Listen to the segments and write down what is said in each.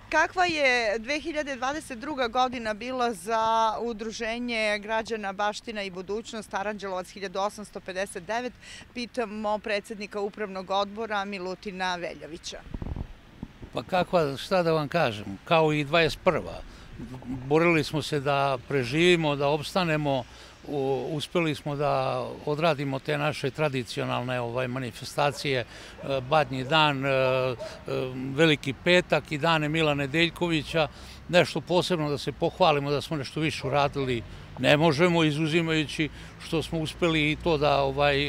Kakva je 2022. godina bila za Udruženje građana Baština i budućnost Aranđelovac 1859? Pitamo predsjednika Upravnog odbora Milutina Veljovića. Pa kakva, šta da vam kažem, kao i 21. Borili smo se da preživimo, da opstanemo, uspjeli smo da odradimo te naše tradicionalne manifestacije, Badnji dan, Veliki petak i dane Mila Nedeljkovića. Nešto posebno da se pohvalimo da smo nešto više uradili ne možemo, izuzimajući što smo uspjeli i to da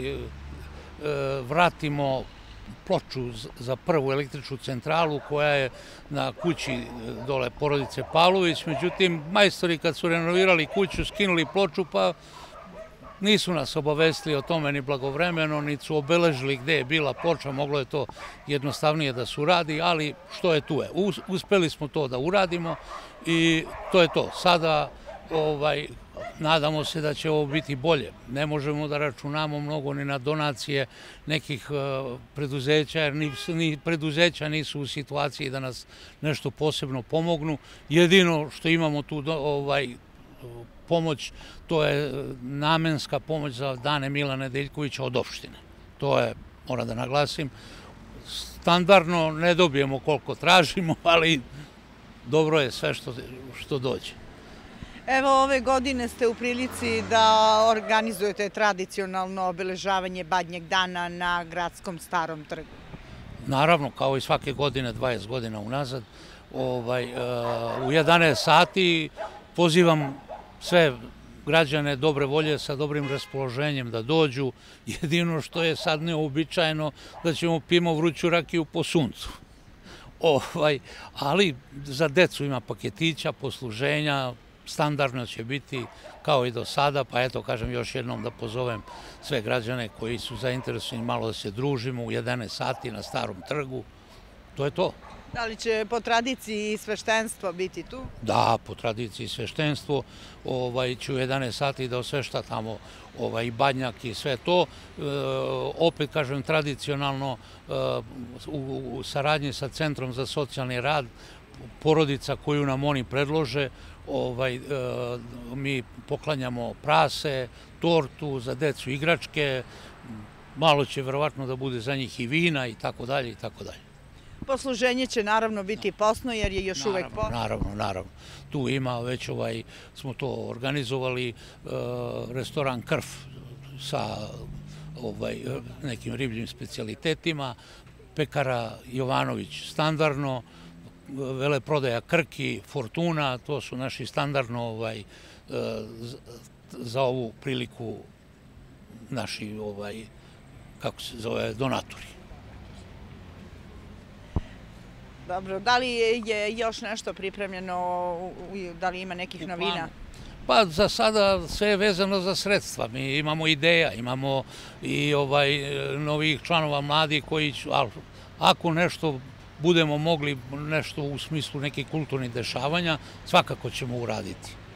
vratimo ploču za prvu električnu centralu koja je na kući dole porodice Pavlović. Međutim, majstori kad su renovirali kuću, skinuli ploču, pa nisu nas obavestili o tome ni blagovremeno, niti su obeležili gde je bila ploča, moglo je to jednostavnije da se uradi, ali što je tu je. Uspeli smo to da uradimo i to je to. Sada nadamo se da će ovo biti bolje. Ne možemo da računamo mnogo ni na donacije nekih preduzeća, jer ni preduzeća nisu u situaciji da nas nešto posebno pomognu. Jedino što imamo tu pomoć, to je namenska pomoć za dane Mila Nedeljkovića od opštine. To je, moram da naglasim, standardno ne dobijemo koliko tražimo, ali dobro je sve što dođe. Evo, ove godine ste u prilici da organizujete tradicionalno obeležavanje Badnjeg dana na gradskom Starom trgu. Naravno, kao i svake godine, 20 godina unazad, u 11 sati pozivam sve građane dobre volje sa dobrim raspoloženjem da dođu. Jedino što je sad neobičajeno da ćemo pijemo vruću rakiju po suncu. Ali za decu ima paketića, posluženja, standardno će biti kao i do sada, pa eto kažem još jednom da pozovem sve građane koji su zainteresovani malo da se družimo u 11 sati na Starom trgu. To je to. Da li će po tradiciji sveštenstvo biti tu? Da, po tradiciji sveštenstvo će u 11 sati da osvešta tamo i badnjak i sve to. Opet kažem tradicionalno u saradnji sa Centrom za socijalni rad, porodica koju nam oni predlože, mi poklanjamo prase, tortu, za decu igračke, malo će verovatno da bude za njih i vina i tako dalje i tako dalje. Posluženje će naravno biti posno jer je još uvek posno. Naravno. Tu ima, već smo to organizovali, restoran Krf sa nekim ribljim specijalitetima, pekara Jovanović standardno, veleprodaja Krki, Fortuna, to su naši standardno za ovu priliku naši, kako se zove, donatori. Dobro, da li je još nešto pripremljeno, da li ima nekih novina? Pa za sada sve je vezano za sredstva. Mi imamo ideja, imamo i novih članova mladih koji će, ako nešto budemo mogli, nešto u smislu nekih kulturnih dešavanja, svakako ćemo uraditi.